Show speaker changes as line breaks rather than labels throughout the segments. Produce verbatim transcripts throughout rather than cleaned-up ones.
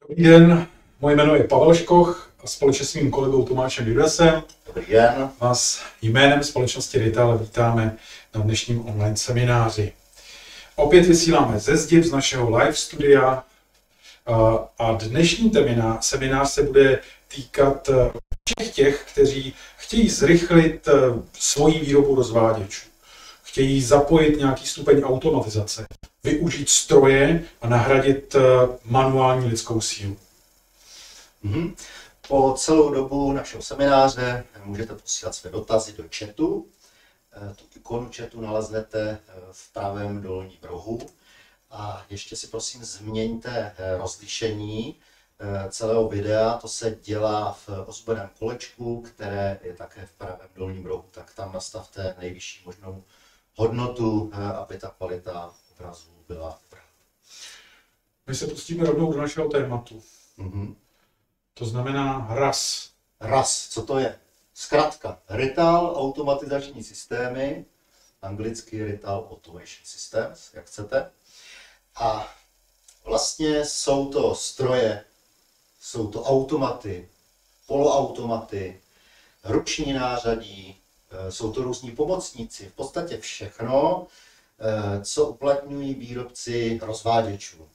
Dobrý den, moje jméno je Pavel Škoch a společně s mým kolegou Tomášem Judasem
Dobrý den.
vás jménem společnosti Rital vítáme na dnešním online semináři. Opět vysíláme ze zdi z našeho live studia a dnešní seminář se bude týkat všech těch, kteří chtějí zrychlit svoji výrobu rozváděčů. Chtějí zapojit nějaký stupeň automatizace, využít stroje a nahradit manuální lidskou sílu.
Mm-hmm. Po celou dobu našeho semináře můžete posílat své dotazy do chatu. Tu ikonu chatu naleznete v pravém dolním rohu. A ještě si prosím změňte rozlišení celého videa. To se dělá v ozdobeném kolečku, které je také v pravém dolním rohu. Tak tam nastavte nejvyšší možnou hodnotu, aby ta kvalita obrazu byla dobrá.
My se pustíme rovnou do našeho tématu.
Mm-hmm.
To znamená R A S.
R A S, co to je? Zkrátka, Rital automatizační systémy, anglicky Rital Automation Systems, jak chcete. A vlastně jsou to stroje, jsou to automaty, poloautomaty, ruční nářadí, jsou to různí pomocníci, v podstatě všechno, co uplatňují výrobci rozváděčů.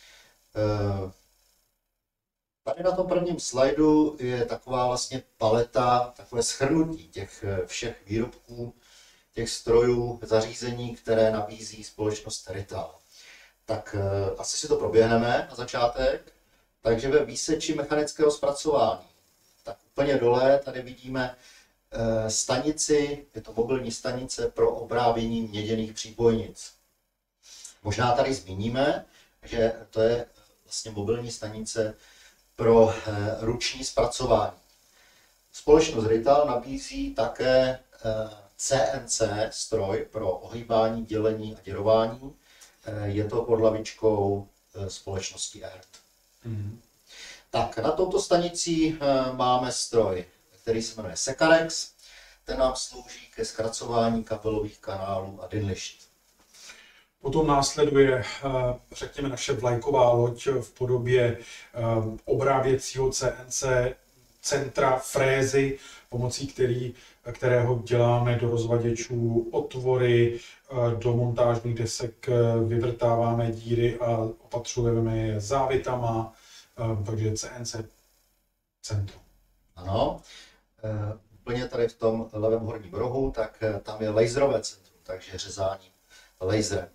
Tady na tom prvním slajdu je taková vlastně paleta, takové shrnutí těch všech výrobků, těch strojů, zařízení, které nabízí společnost Rital. Tak asi si to proběhneme na začátek. Takže ve výseči mechanického zpracování, tak úplně dole tady vidíme stanici, je to mobilní stanice pro obrábění měděných přípojnic. Možná tady zmíníme, že to je vlastně mobilní stanice pro ruční zpracování. Společnost Rital nabízí také C N C stroj pro ohýbání, dělení a děrování. Je to pod hlavičkou společnosti E R T. Mm-hmm. Tak, na touto stanici máme stroj, který se jmenuje Sekarex. Ten nám slouží ke zkracování kabelových kanálů a dynlišt.
Potom následuje, řekněme, naše vlajková loď v podobě obráběcího C N C centra, frézy, pomocí který, kterého děláme do rozvaděčů otvory, do montážních desek vyvrtáváme díry a opatřujeme je závitama, takže C N C centrum.
Ano, úplně tady v tom levém horním rohu, tak tam je laserové centrum, takže řezání laserem.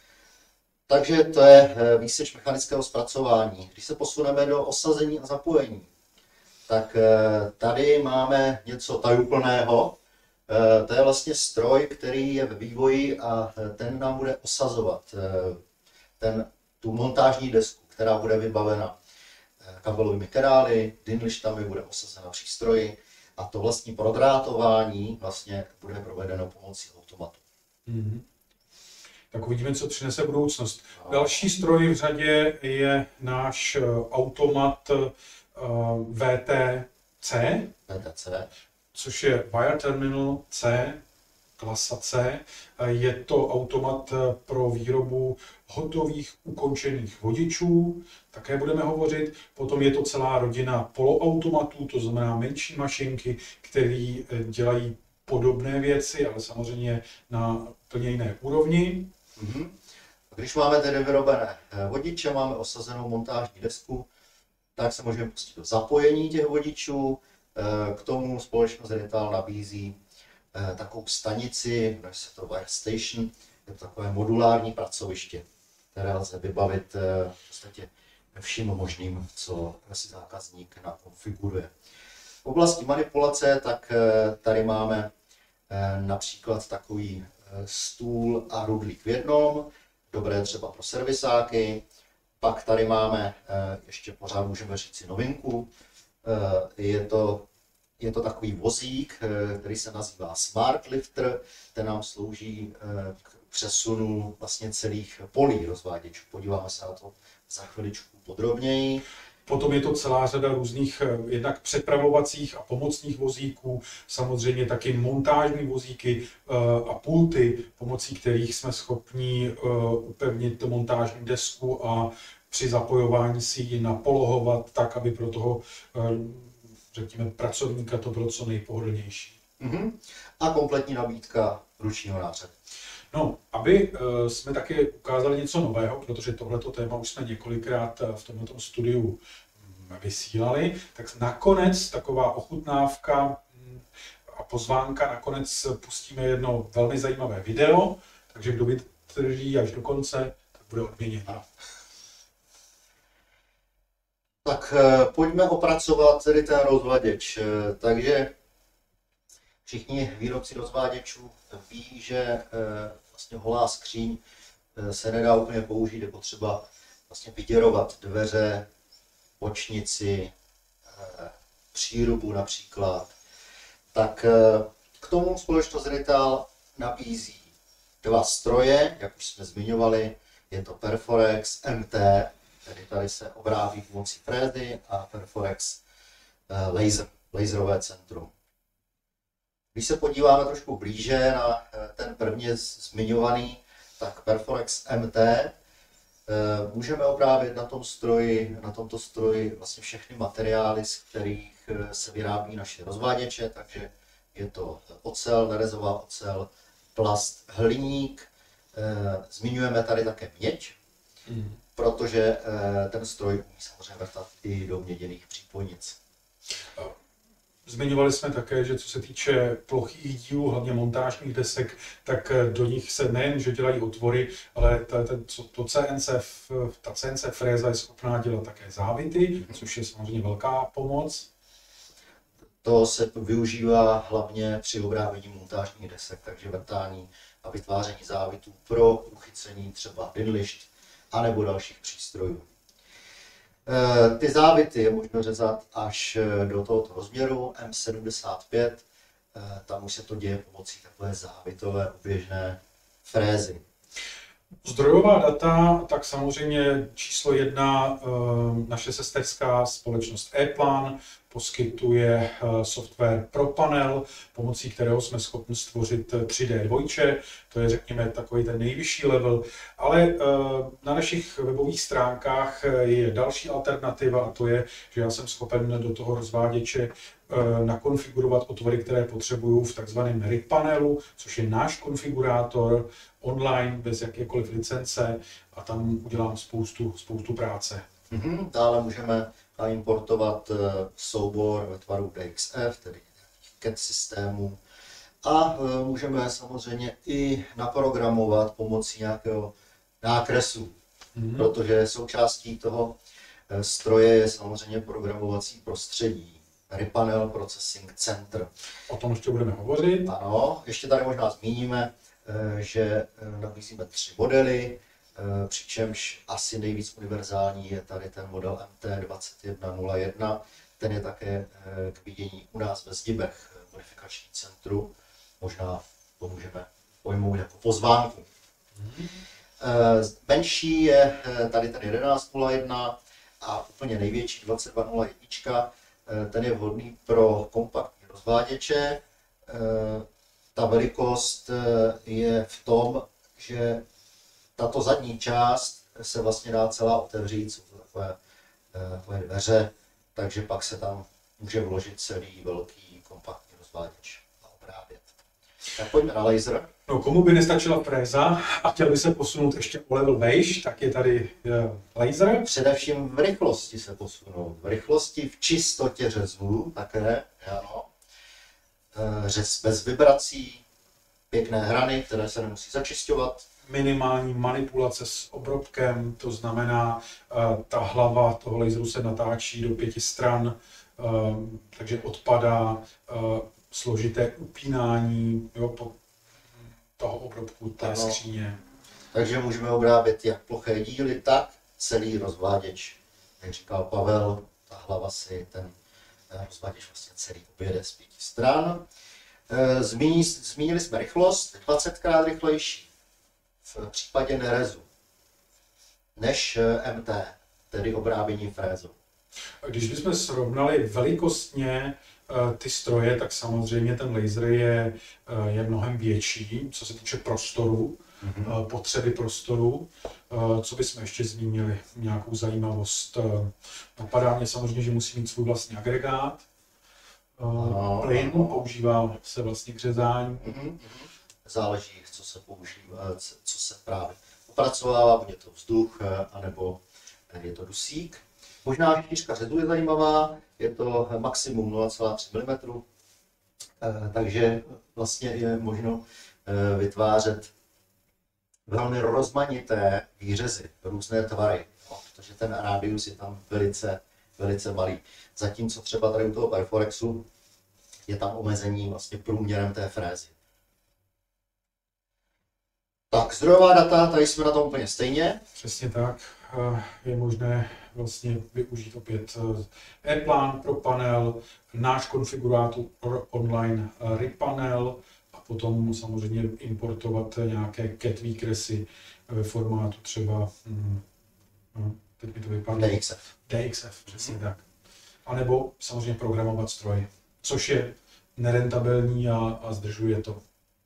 Takže to je výseč mechanického zpracování. Když se posuneme do osazení a zapojení, tak tady máme něco tajuplného. To je vlastně stroj, který je ve vývoji a ten nám bude osazovat ten, tu montážní desku, která bude vybavena kabelovými kerály, dynlištami, bude osazena přístroji a to vlastní prodrátování vlastně bude provedeno pomocí automatu.
Mm-hmm. Tak uvidíme, co přinese budoucnost. Další stroj v řadě je náš automat V T C,
V T C,
což je Wire Terminal C, klasa C. Je to automat pro výrobu hotových ukončených vodičů, také budeme hovořit. Potom je to celá rodina poloautomatů, to znamená menší mašinky, které dělají podobné věci, ale samozřejmě na plně jiné úrovni.
Mm-hmm. Když máme tedy vyrobené vodiče, máme osazenou montážní desku, tak se můžeme pustit do zapojení těch vodičů. K tomu společnost Rital nabízí takovou stanici, jmenuje se to Wire Station, je to takové modulární pracoviště, které lze vybavit v podstatě vším možným, co si zákazník nakonfiguruje. V oblasti manipulace tak tady máme například takový stůl a rudlík v jednom, dobré třeba pro servisáky. Pak tady máme, ještě pořád můžeme říct si novinku, je to, je to takový vozík, který se nazývá Smart Lifter, ten nám slouží k přesunu vlastně celých polí rozváděčů. Podíváme se na to za chviličku podrobněji.
Potom je to celá řada různých jednak přepravovacích a pomocných vozíků, samozřejmě taky montážní vozíky a pulty, pomocí kterých jsme schopni upevnit montážní desku a při zapojování si ji napolohovat tak, aby pro toho, řekněme, pracovníka to bylo co nejpohodlnější.
Mm-hmm. A kompletní nabídka ručního nářadu.
No, aby uh, jsme taky ukázali něco nového, protože tohleto téma už jsme několikrát v tomto studiu vysílali, tak nakonec taková ochutnávka a pozvánka, nakonec pustíme jedno velmi zajímavé video, takže kdo vydrží až do konce, tak bude odměněn.
Tak pojďme opracovat tedy ten rozvaděč. Takže všichni výrobci rozváděčů ví, že vlastně holá skříň se nedá úplně použít, je potřeba vlastně vyděrovat dveře, bočnici, přírubu například. Tak k tomu společnost Rittal nabízí dva stroje, jak už jsme zmiňovali, je to Perforex M T, tedy tady se obrábí pomocí frézy, a Perforex laser, laserové centrum. Když se podíváme trošku blíže na ten prvně zmiňovaný, tak Perforex M T, můžeme obrábět na tom stroji, na tomto stroji vlastně všechny materiály, z kterých se vyrábí naše rozváděče, takže je to ocel, nerezová ocel, plast, hliník. Zmiňujeme tady také měď, mm. protože ten stroj umí samozřejmě vrtat i do měděných přípojnic.
Zmiňovali jsme také, že co se týče plochých dílů, hlavně montážních desek, tak do nich se nejen, že dělají otvory, ale ta, ta, to C N C, ta C N C fréza je schopná dělat také závity, což je samozřejmě velká pomoc.
To se využívá hlavně při obrábění montážních desek, takže vrtání a vytváření závitů pro uchycení třeba dynlišť anebo dalších přístrojů. Ty závity je možno řezat až do tohoto rozměru M sedmdesát pět, tam už se to děje pomocí takové závitové oběžné frézy.
Zdrojová data, tak samozřejmě číslo jedna, naše sesterská společnost ePlan poskytuje software pro panel, pomocí kterého jsme schopni stvořit tři dé dvojče, to je řekněme takový ten nejvyšší level, ale na našich webových stránkách je další alternativa a to je, že já jsem schopen do toho rozváděče nakonfigurovat otvory, které potřebuju v takzvaném R I P panelu, což je náš konfigurátor online bez jakékoliv licence a tam udělám spoustu, spoustu práce.
Mm-hmm. Dále můžeme importovat soubor ve tvaru D X F, tedy C A D systému, a můžeme samozřejmě i naprogramovat pomocí nějakého nákresu, mm-hmm. protože součástí toho stroje je samozřejmě programovací prostředí. Ripanel Processing Center.
O tom ještě budeme hovořit.
Ano, ještě tady možná zmíníme, že nabízíme tři modely, přičemž asi nejvíc univerzální je tady ten model M T dvacet jedna nula jedna. Ten je také k vidění u nás ve Zdibech, modifikační centru. Možná to můžeme pojmout jako pozvánku. Mm-hmm. Menší je tady ten jedenáct nula jedna a úplně největší dvacet dva nula jedna. Ten je vhodný pro kompaktní rozváděče. Ta velikost je v tom, že tato zadní část se vlastně dá celá otevřít, jsou to takové, takové dveře, takže pak se tam může vložit celý velký kompaktní rozváděč a obrábět. Tak pojďme na laser.
No, komu by nestačila fréza a chtěl by se posunout ještě o level vejš, tak je tady laser.
Především v rychlosti se posunout. V rychlosti, v čistotě řezů také, ano. Řez bez vibrací, pěkné hrany, které se nemusí začišťovat.
Minimální manipulace s obrobkem, to znamená, ta hlava toho laseru se natáčí do pěti stran, takže odpadá složité upínání, jo, po toho obrobku té ano. skříně.
Takže můžeme obrábět jak ploché díly, tak celý rozváděč. Jak říkal Pavel, ta hlava si ten rozváděč vlastně celý objede z pěti stran. Zmíní, zmínili jsme rychlost, dvacetkrát rychlejší v případě nerezu než M T, tedy obrábění frézou.
Když bychom srovnali velikostně ty stroje, tak samozřejmě ten laser je, je mnohem větší, co se týče prostoru. mm-hmm. potřeby prostoru. Co bychom ještě zmínili? Nějakou zajímavost. Napadá mě samozřejmě, že musí mít svůj vlastní agregát. No, plyn no. používá se vlastně k řezání.
Mm-hmm. Záleží, co se používá, co se právě opracovává, buď je to vzduch, anebo je to dusík. Možná šířka řezu je zajímavá, je to maximum nula celá tři milimetru, takže vlastně je možno vytvářet velmi rozmanité výřezy, různé tvary, protože ten rádius je tam velice, velice malý. Zatímco třeba tady u toho Perforexu je tam omezení vlastně průměrem té frézy. Tak, zdrojová data, tady jsme na tom úplně stejně.
Přesně tak. Je možné vlastně využít opět AirPlan pro panel, náš konfigurátor online RIPanel a potom samozřejmě importovat nějaké cat výkresy ve formátu třeba, no, teď mi to vypadlo,
D X F.
D X F, přesně tak. A nebo samozřejmě programovat stroj, což je nerentabilní a, a zdržuje to.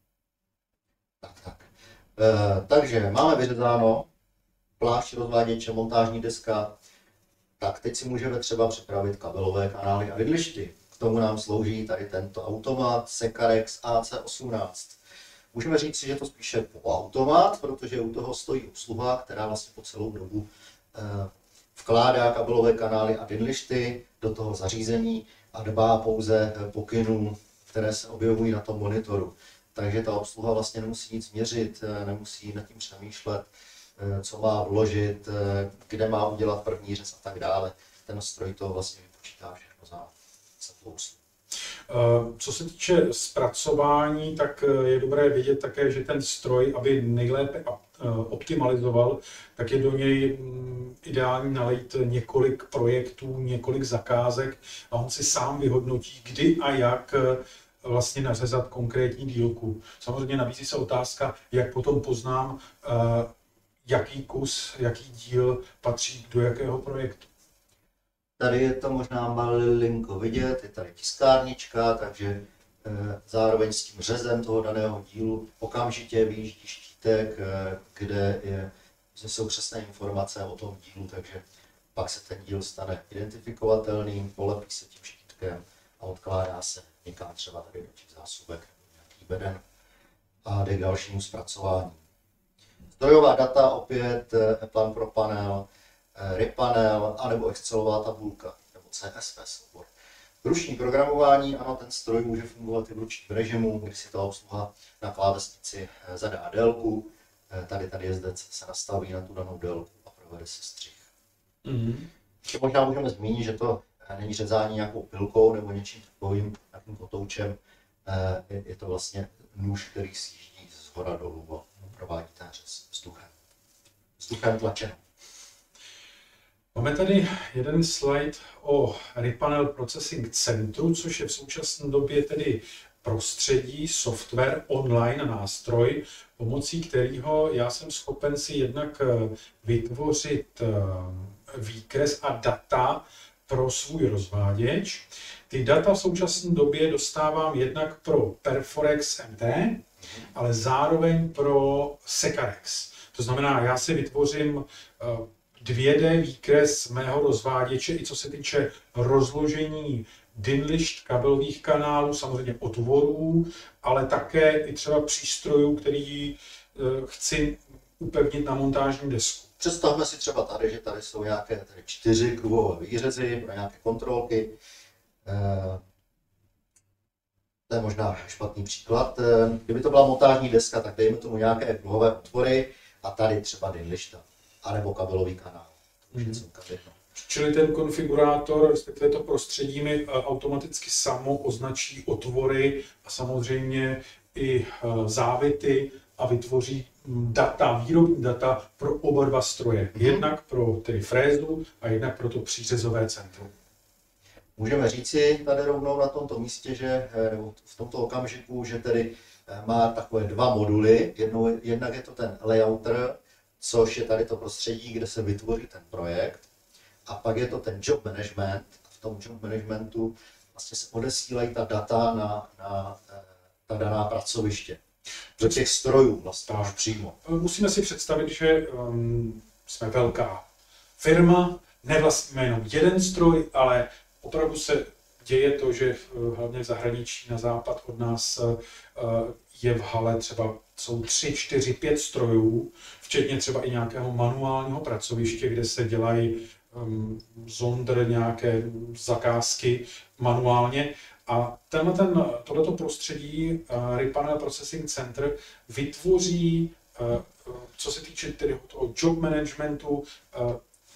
Tak, tak. E, takže máme vyřezáno plášť rozváděče, montážní deska, tak teď si můžeme třeba připravit kabelové kanály a vidlišty. K tomu nám slouží tady tento automat Sekarex A C osmnáct. Můžeme říct si, že to spíše poloautomat, protože u toho stojí obsluha, která vlastně po celou dobu eh, vkládá kabelové kanály a vidlišty do toho zařízení a dbá pouze pokynů, které se objevují na tom monitoru. Takže ta obsluha vlastně nemusí nic měřit, nemusí nad tím přemýšlet, co má vložit, kde má udělat první řez a tak dále. Ten stroj to vlastně vypočítá všechno za, za plus.
Co se týče zpracování, tak je dobré vidět také, že ten stroj, aby nejlépe optimalizoval, tak je do něj ideální nalejt několik projektů, několik zakázek a on si sám vyhodnotí, kdy a jak vlastně nařezat konkrétní dílku. Samozřejmě nabízí se otázka, jak potom poznám, jaký kus, jaký díl patří do jakého projektu.
Tady je to možná malinko vidět, je tady tiskárnička, takže e, zároveň s tím řezem toho daného dílu okamžitě vyjíždí štítek, e, kde, je, kde jsou přesné informace o tom dílu, takže pak se ten díl stane identifikovatelným, polepí se tím štítkem a odkládá se někam třeba tady do těch zásobek, nějaký beden a jde k dalšímu zpracování. Zdrojová data opět AirPlan pro panel, RIPanel anebo Excelová tabulka nebo C S V soubor. Ruční programování, ano, ten stroj může fungovat i v ručním režimu, kdy si ta obsluha na klávesnici zadá délku, tady tady jezdec se nastaví na tu danou délku a provede se střih. Mm-hmm. Možná můžeme zmínit, že to není řezání nějakou pilkou nebo něčím takovým, nějakým kotoučem, je to vlastně nůž, který sjíždí z hora dolů a provádí ten řez vzduchem. Vzduchem tlačeno.
Máme tady jeden slide o RIPanel Processing Centru, což je v současné době tedy prostředí, software, online nástroj, pomocí kterého já jsem schopen si jednak vytvořit výkres a data pro svůj rozváděč. Ty data v současné době dostávám jednak pro Perforex M T, ale zároveň pro Sekarex. To znamená, já si vytvořím dvě dé výkres mého rozváděče, i co se týče rozložení dynlišť kabelových kanálů, samozřejmě otvorů, ale také i třeba přístrojů, který chci upevnit na montážní desku.
Představme si třeba tady, že tady jsou nějaké tady čtyři kruhové výřezy pro nějaké kontrolky. To je možná špatný příklad. Kdyby to byla montážní deska, tak dejme tomu nějaké kruhové otvory a tady třeba dynlišta, anebo kabelový kanál.
Hmm. Čili ten konfigurátor, respektive to prostředí mi automaticky samo označí otvory a samozřejmě i závity a vytvoří data, výrobní data pro oba dva stroje. Hmm. Jednak pro tedy frézu a jednak pro to přířezové centrum.
Můžeme říci tady rovnou na tomto místě, že v tomto okamžiku, že tedy má takové dva moduly. Jednou, jednak je to ten layouter, což je tady to prostředí, kde se vytvoří ten projekt. A pak je to ten job management. V tom job managementu vlastně se odesílají ta data na, na ta daná pracoviště. do těch strojů vlastně už přímo.
Musíme si představit, že um, jsme velká firma, nevlastníme jenom jeden stroj, ale opravdu se děje to, že hlavně v zahraničí na západ od nás uh, je v hale třeba jsou tři, čtyři, pět strojů, včetně třeba i nějakého manuálního pracoviště, kde se dělají um, zonder, nějaké zakázky manuálně. A tenhle ten, tohleto prostředí uh, Ripanel Processing Center vytvoří, uh, co se týče tedy toho job managementu, uh,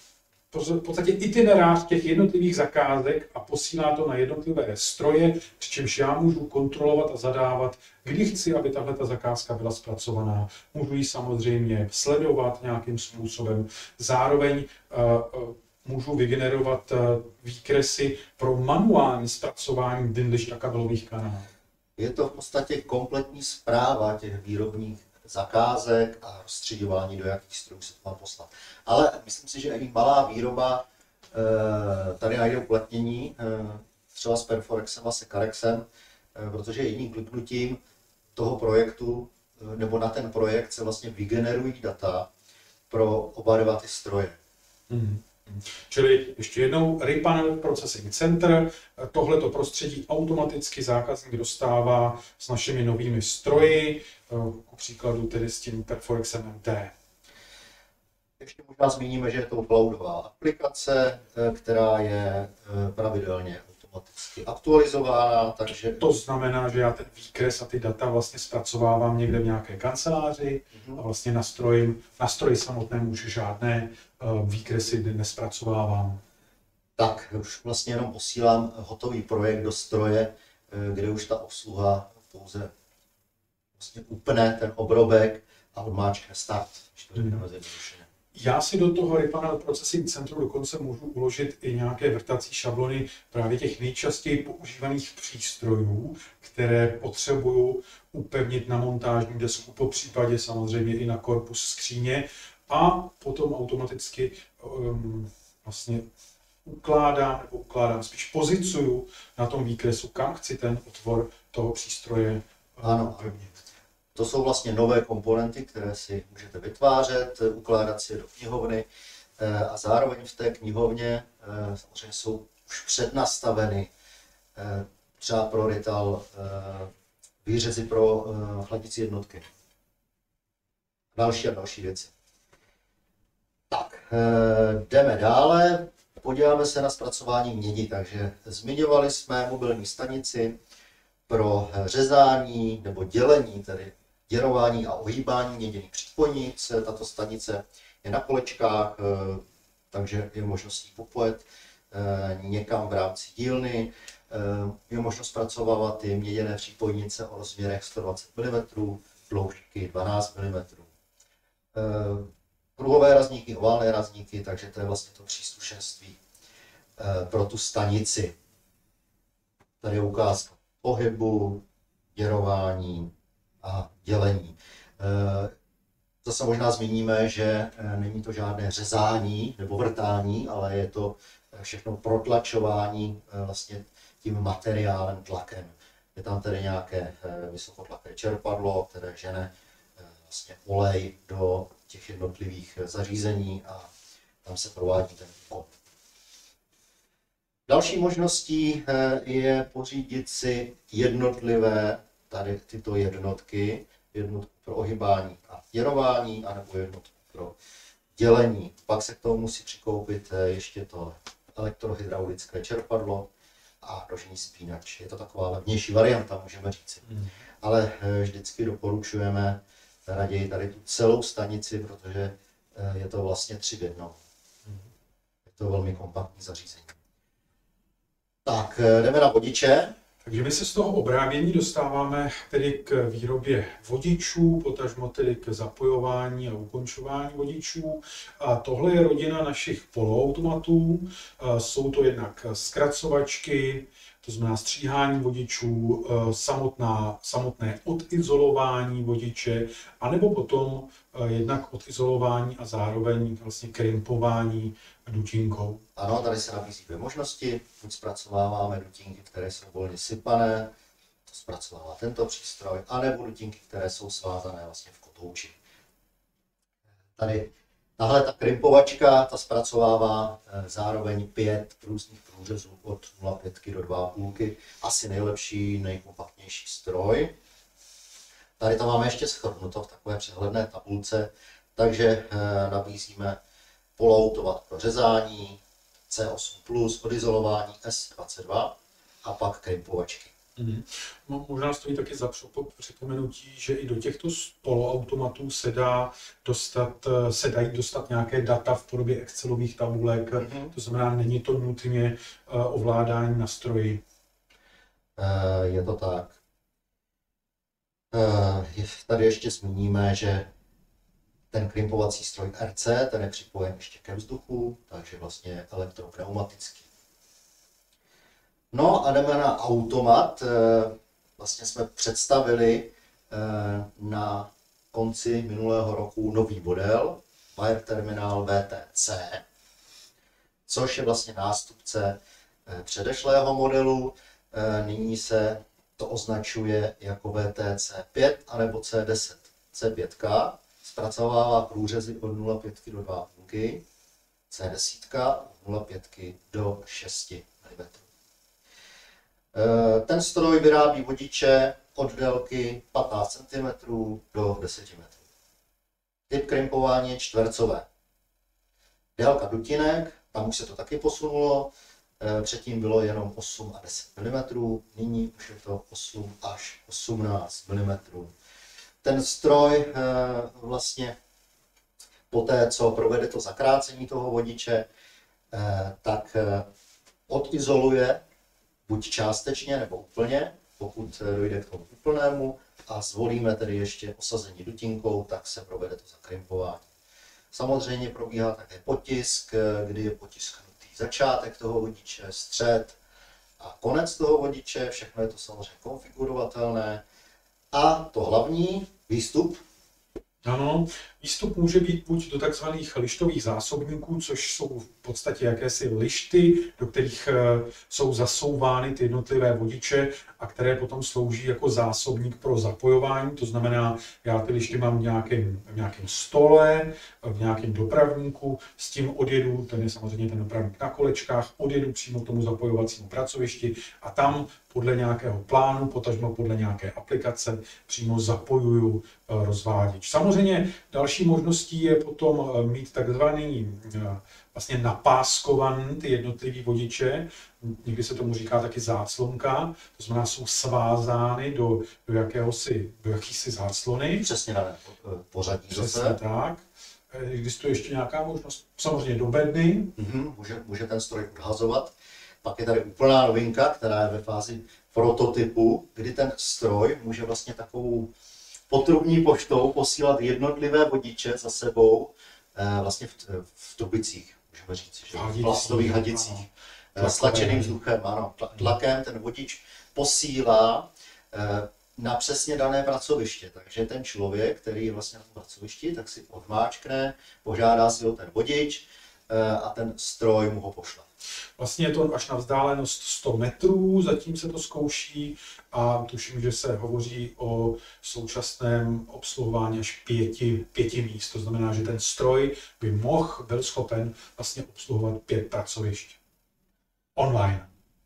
v podstatě itinerář těch jednotlivých zakázek a posílá to na jednotlivé stroje, přičemž já můžu kontrolovat a zadávat, kdy chci, aby tahle ta zakázka byla zpracovaná. Můžu ji samozřejmě sledovat nějakým způsobem. Zároveň uh, můžu vygenerovat uh, výkresy pro manuální zpracování Windows a kabelových kanálů.
Je to v podstatě kompletní správa těch výrobních zakázek a rozstřeďování, do jakých strojů se to má poslat. Ale myslím si, že i malá výroba tady najde uplatnění, třeba s Perforexem a Secarexem, protože jedním kliknutím toho projektu, nebo na ten projekt se vlastně vygenerují data pro oba dva ty stroje.
Mm. Čili ještě jednou Ripanel Processing Center, tohleto prostředí automaticky zákazník dostává s našimi novými stroji, ku příkladu tedy s tím Perforexem M T.
Ještě možná zmíníme, že je to cloudová aplikace, která je pravidelně automaticky aktualizována, takže...
To znamená, že já ten výkres a ty data vlastně zpracovávám někde v nějaké kanceláři mm-hmm. a vlastně na stroji, na stroji samotnému už žádné výkresy nespracovávám.
Tak, už vlastně jenom posílám hotový projekt do stroje, kde už ta obsluha pouze vlastně upne ten obrobek a odmáčkne start.
Hmm. Já si do toho Ripanel Processing Centru dokonce můžu uložit i nějaké vrtací šablony právě těch nejčastěji používaných přístrojů, které potřebuju upevnit na montážní desku, po případě samozřejmě i na korpus skříně, a potom automaticky um, vlastně ukládám, nebo ukládám, spíš pozicuju na tom výkresu, kam chci ten otvor toho přístroje.
Ano, to jsou vlastně nové komponenty, které si můžete vytvářet, ukládat si do knihovny a zároveň v té knihovně samozřejmě jsou už přednastaveny třeba pro Rital výřezy pro chladicí jednotky. Další a další věci. Tak, jdeme dále, podíváme se na zpracování mědi. Takže zmiňovali jsme mobilní stanici pro řezání nebo dělení, tedy děrování a ohýbání měděných přípojnic. Tato stanice je na kolečkách, takže je možnost ji popojet někam v rámci dílny. Je možnost zpracovávat ty měděné přípojnice o rozměrech sto dvacet milimetrů, dloužky dvanáct milimetrů. Kruhové razníky, oválné razníky, takže to je vlastně to příslušenství pro tu stanici. Tady je ukázka pohybu, děrování a dělení. Zase možná zmíníme, že není to žádné řezání nebo vrtání, ale je to všechno protlačování vlastně tím materiálem, tlakem. Je tam tedy nějaké vysokotlaké čerpadlo, které žene vlastně olej do těch jednotlivých zařízení a tam se provádí ten úkon. Další možností je pořídit si jednotlivé tady tyto jednotky, jednotku pro ohybání a děrování, anebo jednotku pro dělení. Pak se k tomu musí přikoupit ještě to elektrohydraulické čerpadlo a rožní spínač. Je to taková levnější varianta, můžeme říct. Mm. Ale vždycky doporučujeme raději tady tu celou stanici, protože je to vlastně tři v jednom. Je to velmi kompaktní zařízení. Tak, jdeme na vodiče.
Takže my se z toho obrábění dostáváme tedy k výrobě vodičů, potažmo tedy k zapojování a ukončování vodičů. A tohle je rodina našich poloautomatů. Jsou to jednak zkracovačky, to znamená stříhání vodičů, samotná, samotné odizolování vodiče, anebo potom jednak odizolování a zároveň vlastně krimpování dutinkou.
Ano, tady se nabízí dvě možnosti. Buď zpracováváme dutinky, které jsou volně sypané, to zpracovává tento přístroj, anebo dutinky, které jsou svázané vlastně v kotouči. Tady tahle ta krimpovačka, ta zpracovává zároveň pět různých průřezů od nula celá pět do dva celá pět. Asi nejlepší, nejkompaktnější stroj. Tady to máme ještě shrnuto v takové přehledné tabulce, takže nabízíme poloautomat pro řezání, C osm plus, odizolování S dvacet dva a pak krimpovačky.
Mm. Možná stojí taky za připomenutí, že i do těchto poloautomatů se, dá dostat, se dají dostat nějaké data v podobě Excelových tabulek, mm-hmm. To znamená, není to nutně ovládání na stroji.
Je to tak. Tady ještě zmíníme, že ten krimpovací stroj R C, ten je připojen ještě ke vzduchu, takže vlastně elektropneumatický. No a jdeme na automat. Vlastně jsme představili na konci minulého roku nový model, Wire Terminal V T C, což je vlastně nástupce předešlého modelu. Nyní se to označuje jako V T C pět anebo C deset. C pět zpracovává průřezy od nula celá pět do dva celá pět, C deset od nula celá pět do šest milimetrů. Ten stroj vyrábí vodiče od délky patnáct centimetrů do deset metrů. Typ krimpování je čtvercové. Délka dutinek, tam už se to taky posunulo, předtím bylo jenom osm a deset milimetrů, nyní už je to osm až osmnáct milimetrů. Ten stroj vlastně poté, co provede to zakrácení toho vodiče, tak odizoluje buď částečně nebo úplně, pokud dojde k tomu úplnému, a zvolíme tedy ještě osazení dutinkou, tak se provede to zakrimpování. Samozřejmě probíhá také potisk, kdy je potisknutý začátek toho vodiče, střed a konec toho vodiče, všechno je to samozřejmě konfigurovatelné. A to hlavní, výstup.
Ano, výstup může být buď do takzvaných lištových zásobníků, což jsou v podstatě jakési lišty, do kterých jsou zasouvány ty jednotlivé vodiče a které potom slouží jako zásobník pro zapojování. To znamená, já ty lišty mám v nějakém, v nějakém stole, v nějakém dopravníku, s tím odjedu, ten je samozřejmě ten dopravník na kolečkách, odjedu přímo k tomu zapojovacímu pracovišti a tam podle nějakého plánu, potažmo podle nějaké aplikace, přímo zapojuju rozváděč. Samozřejmě další možností je potom mít takzvaný vlastně napáskovaný ty jednotlivé vodiče. Někdy se tomu říká taky záclonka, to znamená, jsou svázány do, do, jakéhosi, do jakýsi záclony.
Přesně na pořadí.
Přesně tak. Existuje ještě nějaká možnost? Samozřejmě do bedny.
Mm-hmm, může, může ten stroj odhazovat. Pak je tady úplná novinka, která je ve fázi prototypu, kdy ten stroj může vlastně takovou potrubní poštou posílat jednotlivé vodiče za sebou vlastně v, v trubicích, můžeme říct, že v plastových hadicích, s tlačeným vzduchem, ano, tlakem ten vodič posílá na přesně dané pracoviště. Takže ten člověk, který je vlastně na tom pracovišti, tak si odmáčkne, požádá si o ten vodič a ten stroj mu ho pošle.
Vlastně je to až na vzdálenost sto metrů, zatím se to zkouší a tuším, že se hovoří o současném obsluhování až pěti, pěti míst. To znamená, že ten stroj by mohl, byl schopen vlastně obsluhovat pět pracovišť. Online.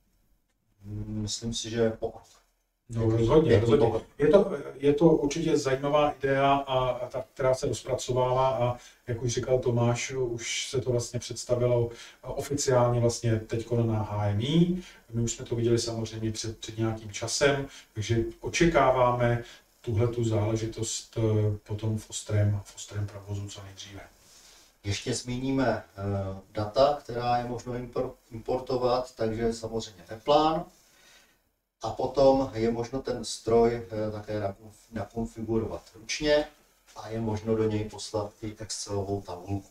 Myslím si, že pokrok.
No rozhodně, rozhodně. Je to, je to určitě zajímavá idea, a, a ta, která se rozpracovává a jak už říkal Tomáš, už se to vlastně představilo oficiálně vlastně teď na H M I. My už jsme to viděli samozřejmě před, před nějakým časem, takže očekáváme tuhletu záležitost potom v ostrém, v ostrém provozu co nejdříve.
Ještě zmíníme uh, data, která je možno importovat, takže samozřejmě neplán. A potom je možno ten stroj také nakonfigurovat ručně a je možno do něj poslat i Excelovou tabulku.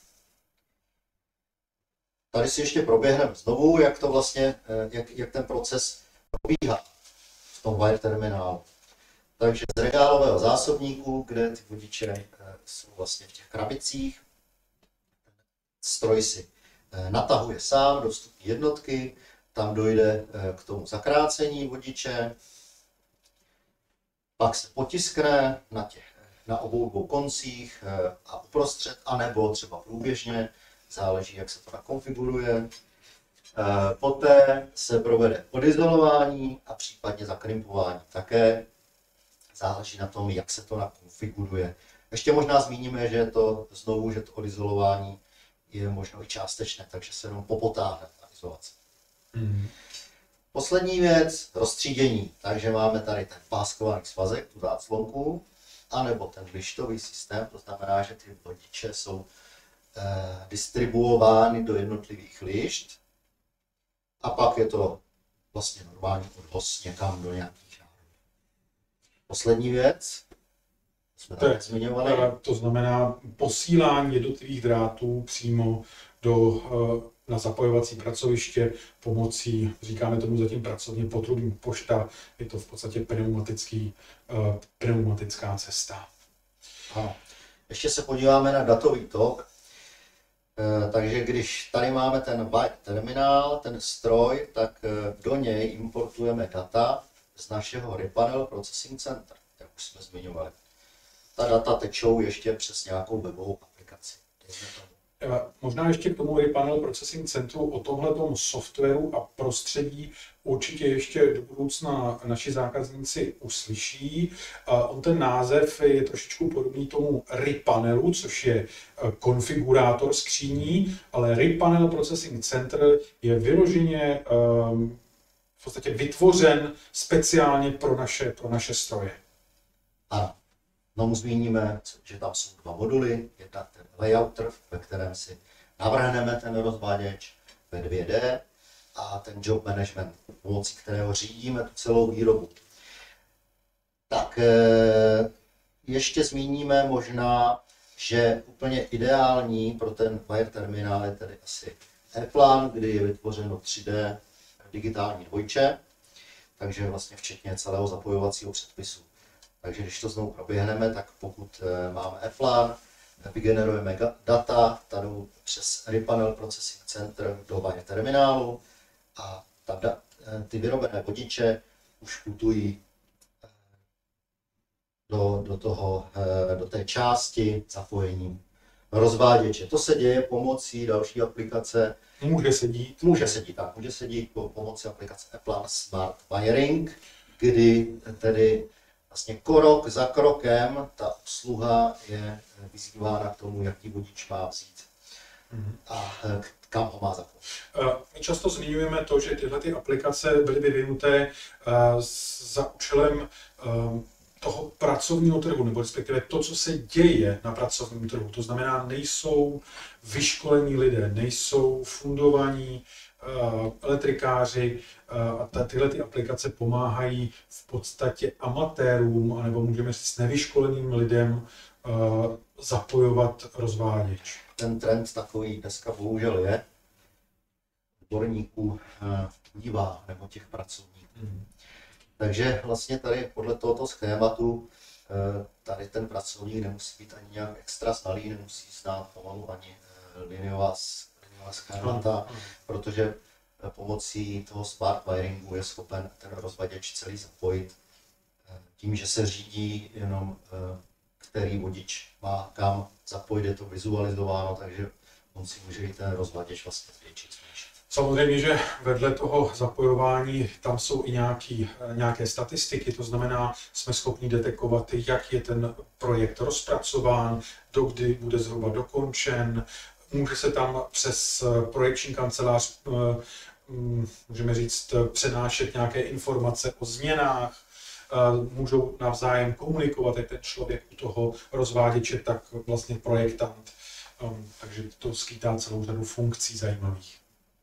Tady si ještě proběhneme znovu, jak, to vlastně, jak, jak ten proces probíhá v tom Wire terminálu. Takže z regálového zásobníku, kde ty vodiče jsou vlastně v těch krabicích, stroj si natahuje sám do vstupní jednotky, tam dojde k tomu zakrácení vodiče, pak se potiskne na, těch, na obou dvou koncích a uprostřed, anebo třeba průběžně, záleží, jak se to nakonfiguruje. Poté se provede odizolování a případně zakrimpování také. Záleží na tom, jak se to nakonfiguruje. Ještě možná zmíníme, že to znovu, že to odizolování je možno i částečné, takže se jenom popotáhne ta izolace. Mm. Poslední věc, rozstřídění. Takže máme tady ten páskovaný svazek, tu záclonku, anebo ten lištový systém, to znamená, že ty vodiče jsou eh, distribuovány do jednotlivých lišt a pak je to vlastně normální odvoz někam do nějakých národů. Poslední věc, jsme
to,
tak zmiňovali.
To znamená posílání jednotlivých drátů přímo do, na zapojovací pracoviště pomocí, říkáme tomu zatím pracovně potrubní pošta, je to v podstatě pneumatický, pneumatická cesta.
Ano. Ještě se podíváme na datový tok. Takže když tady máme ten wire terminál, ten stroj, tak do něj importujeme data z našeho RIPanel Processing Center, jak už jsme zmiňovali. Ta data tečou ještě přes nějakou webovou aplikaci.
Možná ještě k tomu RIPanel Processing Centru o tomhletom softwaru a prostředí určitě ještě do budoucna naši zákazníci uslyší. On ten název je trošičku podobný tomu RIPanelu, což je konfigurátor skříní, ale RIPanel Processing Center je vyloženě v podstatě vytvořen speciálně pro naše, pro naše stroje.
Ano. No, zmíníme, že tam jsou dva moduly, jednak ten layouter, ve kterém si navrhneme ten rozváděč ve dvě dé a ten job management, pomocí kterého řídíme tu celou výrobu. Tak ještě zmíníme možná, že úplně ideální pro ten wire terminál je tedy asi E-plan, kdy je vytvořeno tři dé digitální dvojče, takže vlastně včetně celého zapojovacího předpisu. Takže když to znovu proběhneme, tak pokud máme E-plan, vygenerujeme data, tady přes RIPanel Processing Center do wire terminálu a ta, ty vyrobené vodiče už putují do, do, toho, do té části zapojení rozváděče. To se děje pomocí další aplikace.
Může se dít.
Může se dít, tak. Může se dít po pomoci aplikace E-plan Smart Wiring, kdy tedy vlastně krok za krokem ta obsluha je vyzývána k tomu, jaký vodič má vzít a kam ho má zapojit.
My často zmiňujeme to, že tyhle ty aplikace byly vyvinuté za účelem toho pracovního trhu, nebo respektive to, co se děje na pracovním trhu. To znamená, nejsou vyškolení lidé, nejsou fundovaní elektrikáři a tyhle ty aplikace pomáhají v podstatě amatérům, anebo můžeme říct nevyškoleným lidem zapojovat rozváděč.
Ten trend takový dneska bohužel je, odborníků bývá, nebo těch pracovníků. Mm. Takže vlastně tady podle tohoto schématu tady ten pracovník nemusí být ani nějak extra znalý, nemusí znát pomalu ani liniová, liniová schémata, mm. protože pomocí toho smart wiringu je schopen ten rozvaděč celý zapojit tím, že se řídí jenom který vodič má kam zapojit, je to vizualizováno, takže on si může i ten rozvaděč vlastně zvětšit, zmenšit.
Samozřejmě, že vedle toho zapojování tam jsou i nějaký, nějaké statistiky, to znamená, jsme schopni detekovat, jak je ten projekt rozpracován, dokdy bude zhruba dokončen. Může se tam přes projekční kancelář, můžeme říct, přenášet nějaké informace o změnách, můžou navzájem komunikovat, jak ten člověk u toho rozváděče, tak vlastně projektant. Takže to skýtá celou řadu funkcí zajímavých.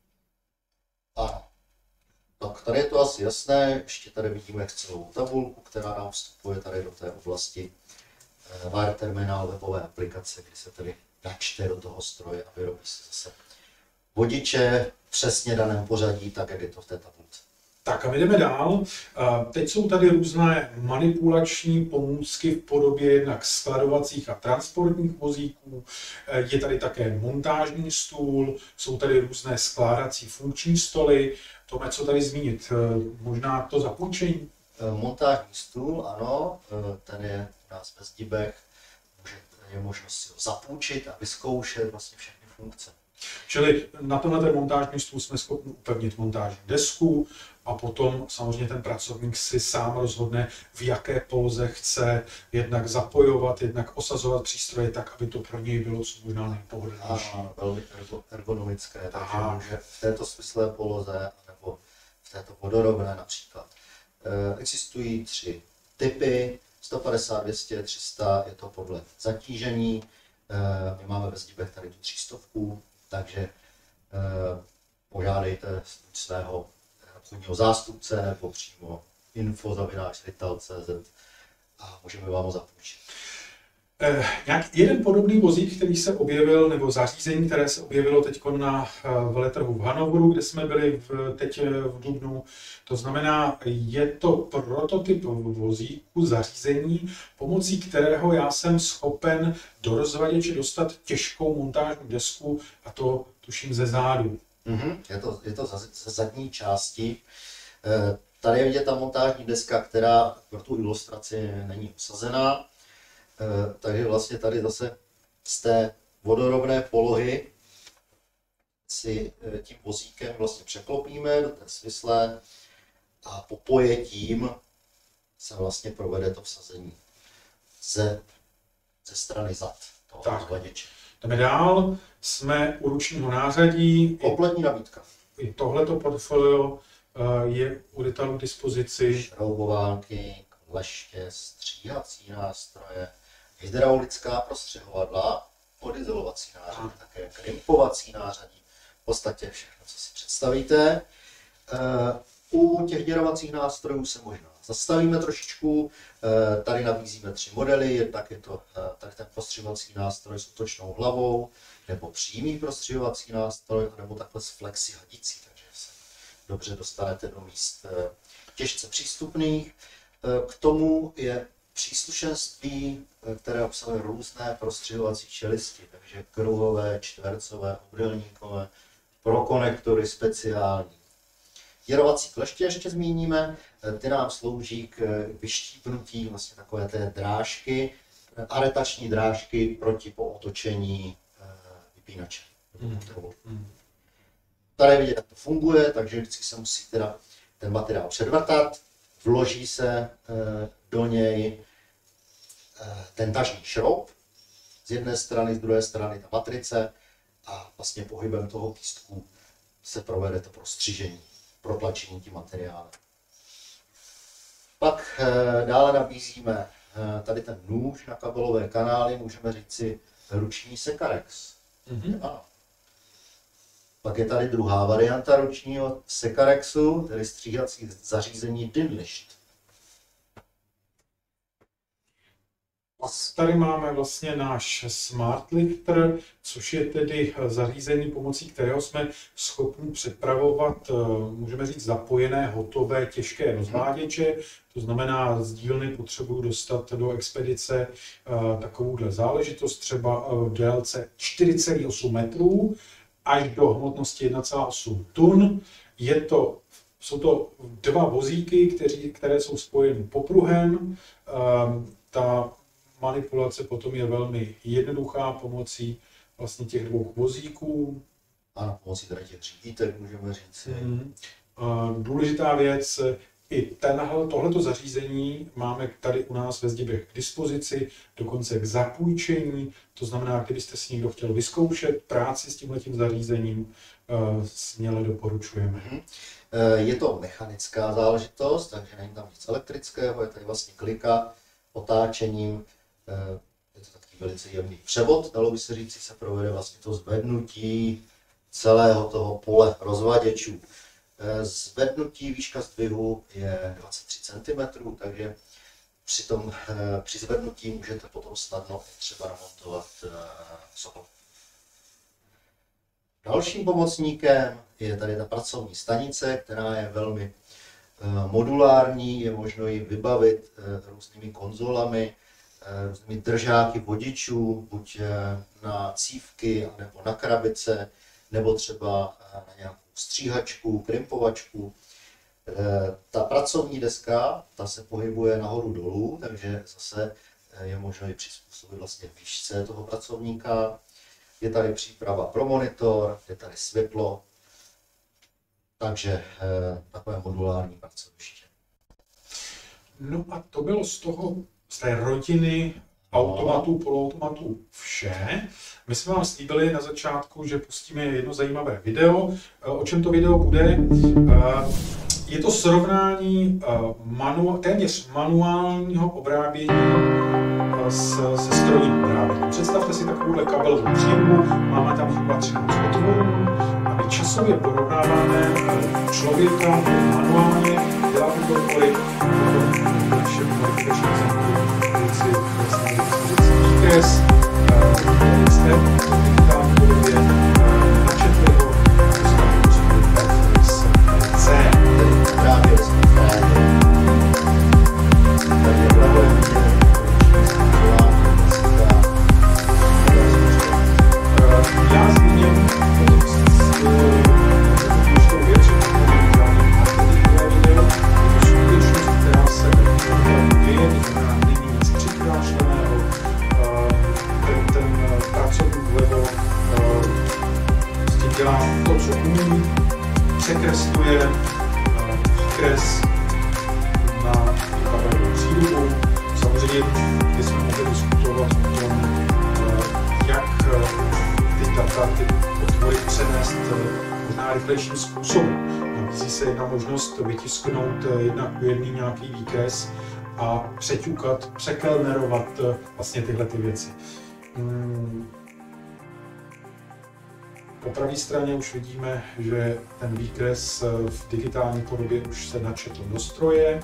Ano. Tak tady je to asi jasné, ještě tady vidíme celou tabulku, která nám vstupuje tady do té oblasti wire terminál webové aplikace, kdy se tedy načte do toho stroje a vyrobí se zase vodiče v přesně daném pořadí, tak jak je to v té tabulce.
Tak a my jdeme dál. Teď jsou tady různé manipulační pomůcky v podobě jednak skladovacích a transportních vozíků. Je tady také montážní stůl, jsou tady různé skládací funkční stoly. Tome, co tady zmínit? Možná to zapůjčení?
Montážní stůl, ano, ten je u nás ve Zdibech, je možnost si ho zapůjčit a vyzkoušet vlastně všechny funkce.
Čili na tomhle ten montážní stůl jsme schopni upevnit montážní desku a potom samozřejmě ten pracovník si sám rozhodne, v jaké poloze chce jednak zapojovat, jednak osazovat přístroje tak, aby to pro něj bylo co možná nejpohodlnější.
Ano, velmi ergonomické, takže Aha. může v této svislé poloze nebo v této vodorovné například. Existují tři typy, sto padesát, dvě stě, tři sta, je to podle zatížení. My máme ve Zdibech tady tu třístovku, takže požádejte svého obchodního zástupce nebo přímo info zavináč rital tečka cé zet a můžeme vám ho zapůjčit.
Eh, nějak jeden podobný vozík, který se objevil, nebo zařízení, které se objevilo teď na uh, veletrhu v Hannoveru, kde jsme byli v, teď v dubnu. To znamená, je to prototyp vozíku, zařízení, pomocí kterého já jsem schopen do rozvaděče dostat těžkou montážní desku, a to tuším ze zádu.
Mm-hmm. Je to, je to ze zadní části. E, tady je vidět ta montážní deska, která pro tu ilustraci není usazená. Uh, takže vlastně tady zase z té vodorovné polohy si uh, tím vozíkem vlastně překlopíme do té svislé a po pojetím se vlastně provede to vsazení ze, ze strany zad toho rozvaděče.
Jdeme dál, jsme u ručního nářadí.
Kompletní nabídka.
I tohleto portfolio uh, je u Ritalu k dispozici.
Šroubovánky, kleště, stříhací nástroje, hydraulická prostřihovadla, podizolovací nářadí, také krimpovací nářadí, v podstatě všechno, co si představíte. U těch děrovacích nástrojů se možná zastavíme trošičku. Tady nabízíme tři modely, jednak je to tak ten prostřihovací nástroj s útočnou hlavou, nebo přímý prostřihovací nástroj, nebo takhle s flexi hadicí, takže se dobře dostanete do míst těžce přístupných. K tomu je příslušenství, které obsahuje různé prostřihovací čelisti, takže kruhové, čtvercové, obdélníkové, pro konektory speciální. Děrovací kleště ještě zmíníme, ty nám slouží k vyštípnutí vlastně takové té drážky, aretační drážky proti pootočení vypínače. Mm. Tady vidět, jak to funguje, takže vždycky se musí teda ten materiál předvrtat, vloží se do něj ten tažní šroub, z jedné strany, z druhé strany ta matrice a vlastně pohybem toho pístku se provede to prostřižení, protlačení tím materiálem. Pak dále nabízíme tady ten nůž na kabelové kanály, můžeme říci ruční Sekarex. Mm-hmm. Ano. Pak je tady druhá varianta ručního Sekarexu, tedy stříhací zařízení Dinlicht.
Tady máme vlastně náš Smart Lifter, což je tedy zařízení, pomocí kterého jsme schopni přepravovat, můžeme říct, zapojené, hotové, těžké rozváděče. To znamená, z dílny potřebuji dostat do expedice takovouhle záležitost, třeba v délce čtyři celá osm metrů až do hmotnosti jedna celá osm tun. Je to, jsou to dva vozíky, kteří, které jsou spojeny popruhem. Ta manipulace potom je velmi jednoduchá pomocí vlastně těch dvou vozíků.
Ano, pomocí tady těch řídítek můžeme říct.
Mm. Důležitá věc, i tenhle, tohleto zařízení máme tady u nás ve Zdibech k dispozici, dokonce k zapůjčení. To znamená, kdybyste si někdo chtěl vyzkoušet práci s tímhletím zařízením, směle doporučujeme.
Mm. Je to mechanická záležitost, takže není tam nic elektrického, je tady vlastně klika otáčením. Je to takový velice jemný převod, dalo by se říct, se provede vlastně to zvednutí celého toho pole rozvaděčů. Zvednutí výška zdvihu je dvacet tři centimetrů, takže při, tom, při zvednutí můžete potom snadno třeba namontovat sokol. Dalším pomocníkem je tady ta pracovní stanice, která je velmi modulární, je možno ji vybavit různými konzolami, různými držáky vodičů, buď na cívky, nebo na krabice, nebo třeba na nějakou stříhačku, krimpovačku. Ta pracovní deska, ta se pohybuje nahoru dolů, takže zase je možné ji přizpůsobit vlastně výšce toho pracovníka. Je tady příprava pro monitor, je tady světlo, takže takové modulární pracoviště.
No a to bylo z toho, z té rodiny automatů, poloautomatů vše. My jsme vám slíbili na začátku, že pustíme jedno zajímavé video. O čem to video bude? Je to srovnání manu, téměř manuálního obrábění s, se strojním obráběním. Představte si takovouhle kabelovou přírubu, máme tam zhruba třináct otvorů a my časově porovnáváme člověka manuálně, dělá to kolik v našem kvalifikačním centru věci, vlastně výkres, jste v digitální podobě načetli ho, dostanete spolu z C.
Právě jsme právě. Tady je vlevo je vidět,
já zmíním důležitou věc, že to je žádný marketingové video, je to skutečnost, která se děje, to znamená není nic přikrášleného, ten, ten pracovník vlevo prostě dělá to, co umí, překresluje výkres na kabelovou přírubu. Samozřejmě jsme mohli diskutovat o tom, jak ty data, ty otvory přenést možná rychlejším způsobem. Nabízí se jedna možnost vytisknout jedna k jedný nějaký výkres a přeťukat, překelnerovat vlastně tyhle ty věci. Hmm. Po pravé straně už vidíme, že ten výkres v digitální podobě už se načetl do stroje.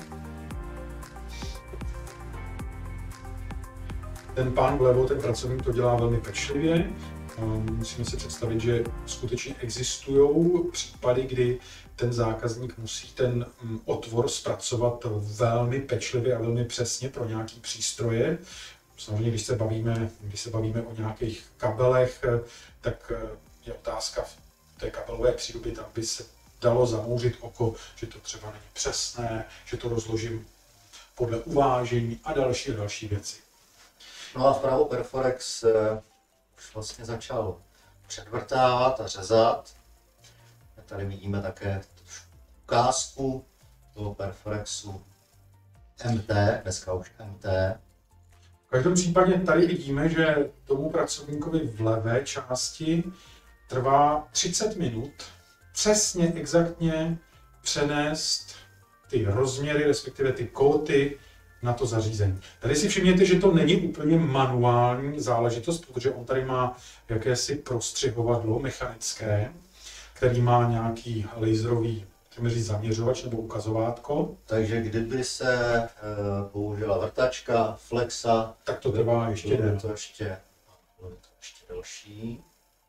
Ten pán vlevo, ten pracovník, to dělá velmi pečlivě. Musíme si představit, že skutečně existují případy, kdy ten zákazník musí ten otvor zpracovat velmi pečlivě a velmi přesně pro nějaký přístroje. Samozřejmě, když se bavíme, když se bavíme o nějakých kabelech, tak je otázka v té kabelové přírubě, tam by se dalo zamouřit oko, že to třeba není přesné, že to rozložím podle uvážení a další a další věci.
No a vpravo Perforex eh, už vlastně začal předvrtávat a řezat. Tady vidíme také ukázku toho Perforexu M T, dneska už M T.
V každém případě tady vidíme, že tomu pracovníkovi v levé části trvá třicet minut přesně, exaktně přenést ty rozměry, respektive ty kóty na to zařízení. Tady si všimněte, že to není úplně manuální záležitost, protože on tady má jakési prostřihovadlo mechanické, který má nějaký laserový zaměřovač nebo ukazovátko.
Takže kdyby se e, použila vrtačka, flexa,
tak to trvá ještě
déle. To ještě, to ještě delší.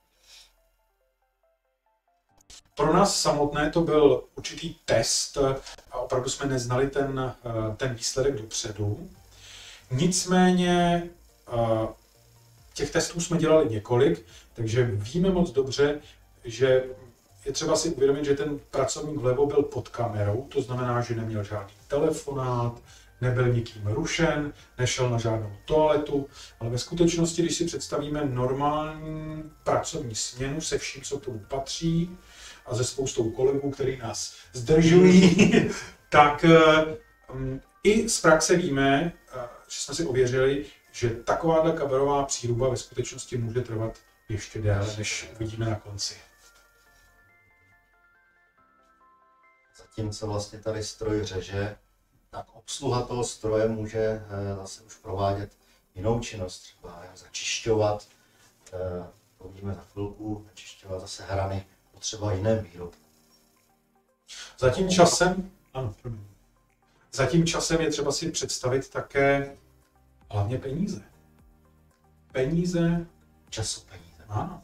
Pro nás samotné to byl určitý test a opravdu jsme neznali ten, ten výsledek dopředu. Nicméně těch testů jsme dělali několik, takže víme moc dobře, že je třeba si uvědomit, že ten pracovník vlevo byl pod kamerou, to znamená, že neměl žádný telefonát, nebyl nikým rušen, nešel na žádnou toaletu, ale ve skutečnosti, když si představíme normální pracovní směnu se vším, co k tomu patří, a ze spoustou kolegů, který nás zdržují, tak um, i z praxe víme, uh, že jsme si ověřili, že takováhle kabelová příruba ve skutečnosti může trvat ještě déle, než uvidíme na konci.
Zatímco vlastně tady stroj řeže, tak obsluha toho stroje může uh, zase už provádět jinou činnost, třeba začišťovat, uh, to uvidíme za chvilku, začišťovat zase hrany, třeba jiném výrobku.
Za tím časem, ano, za tím časem je třeba si představit také hlavně peníze. Peníze.
Času peníze.
Ano.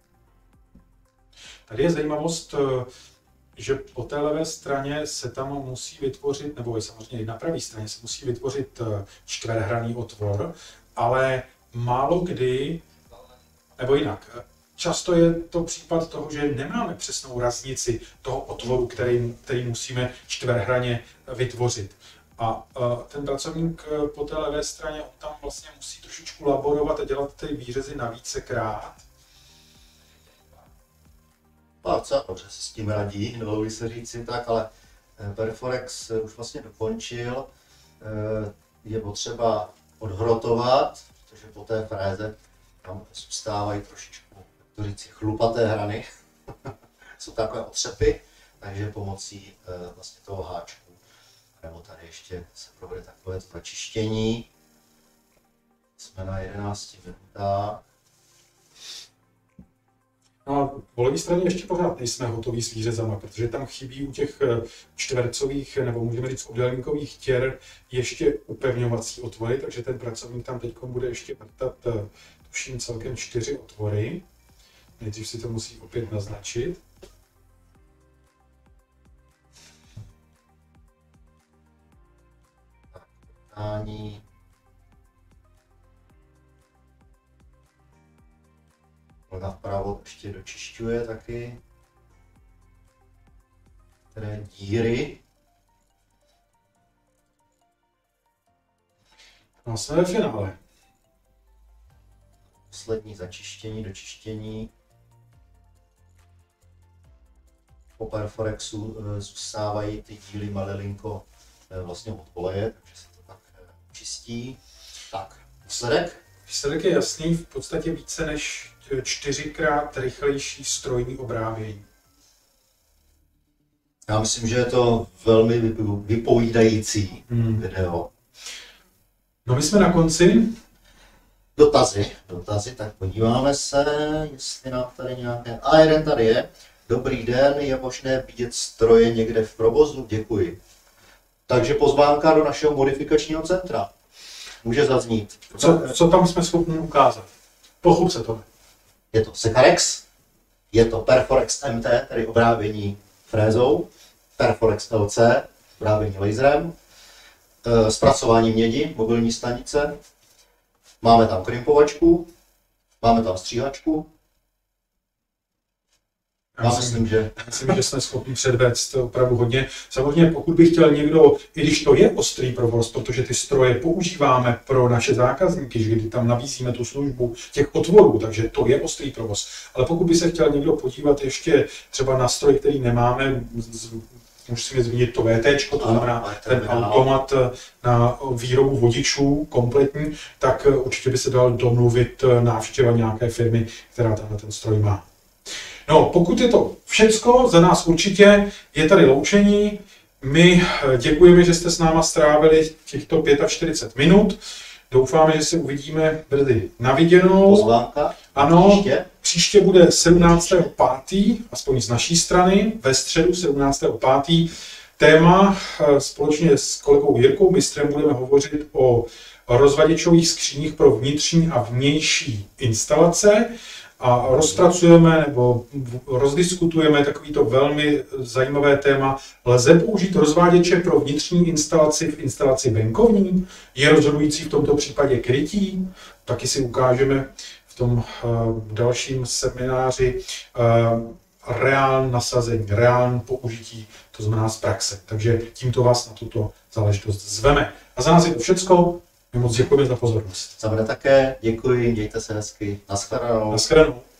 Tady je zajímavost, že po té levé straně se tam musí vytvořit, nebo samozřejmě i na pravé straně se musí vytvořit čtverhranný otvor, ale málo kdy, nebo jinak, často je to případ toho, že nemáme přesnou raznici toho otvoru, který, který musíme čtverhraně vytvořit. A ten pracovník po té levé straně, on tam vlastně musí trošičku laborovat a dělat ty výřezy na vícekrát.
Pálce, dobře se s tím radí, dalo se říci tak, ale Perforex už vlastně dokončil. Je potřeba odhrotovat, protože po té fréze tam zůstávají trošičku, jak to říci, chlupaté hrany. Jsou takové otřepy, takže pomocí vlastně toho háčku nebo tady ještě se provede takové začištění. Jsme na jedenácti minutách.
No a po levé straně ještě pořád nejsme hotoví s výřezama, protože tam chybí u těch čtvercových, nebo můžeme říct obdélníkových těr, ještě upevňovací otvory, takže ten pracovník tam teď bude ještě vrtat, tuším, celkem čtyři otvory. Nejdřív si to musí opět naznačit.
Ani kolega vpravo ještě dočišťuje taky které díry.
No, jsme ve finále.
Poslední začištění, dočištění. Po Perforexu zůstávají ty díly malilinko vlastně od oleje, takže se to tak čistí. Tak, výsledek?
Výsledek je jasný, v podstatě více než čtyřikrát rychlejší strojní obrábění.
Já myslím, že je to velmi vypovídající hmm. video.
No my jsme na konci.
Dotazy, dotazy, tak podíváme se, jestli nám tady nějaké... A jeden tady je. Dobrý den, je možné vidět stroje někde v provozu? Děkuji. Takže pozvánka do našeho modifikačního centra. Může zaznít.
Co, co tam jsme schopni ukázat? Pochup se to.
Je to Sekarex, je to Perforex M T, tedy obrábění frézou, Perforex L C, obrábění laserem, zpracování mědi, mobilní stanice, máme tam krimpovačku, máme tam stříhačku. Já myslím, myslím, že...
myslím, že jsme schopni předvést opravdu hodně. Samozřejmě pokud by chtěl někdo, i když to je ostrý provoz, protože ty stroje používáme pro naše zákazníky, že kdy tam nabízíme tu službu těch otvorů, takže to je ostrý provoz. Ale pokud by se chtěl někdo podívat ještě třeba na stroj, který nemáme, musíme zmínit to V T, to znamená ten automat na výrobu vodičů kompletní, tak určitě by se dal domluvit návštěva nějaké firmy, která tenhle ten stroj má. No, pokud je to všecko, za nás určitě je tady loučení. My děkujeme, že jste s náma strávili těchto čtyřicet pět minut. Doufáme, že se uvidíme brzy na viděnou.
Pozvánka.
Ano, příště, příště bude sedmnáctého pátého aspoň z naší strany, ve středu sedmnáctého pátého Téma společně s kolegou Jirkou Mistrem budeme hovořit o rozvaděčových skříních pro vnitřní a vnější instalace. A rozpracujeme nebo rozdiskutujeme takovýto velmi zajímavé téma. Lze použít rozváděče pro vnitřní instalaci v instalaci venkovní? Je rozhodující v tomto případě krytí? Taky si ukážeme v tom uh, dalším semináři uh, reálné nasazení, reálné použití, to znamená z praxe. Takže tímto vás na tuto záležitost zveme. A za nás je to všecko. My moc děkujeme za pozornost.
Za mne také, děkuji, dějte se hezky, nashledanou.
Nashledanou.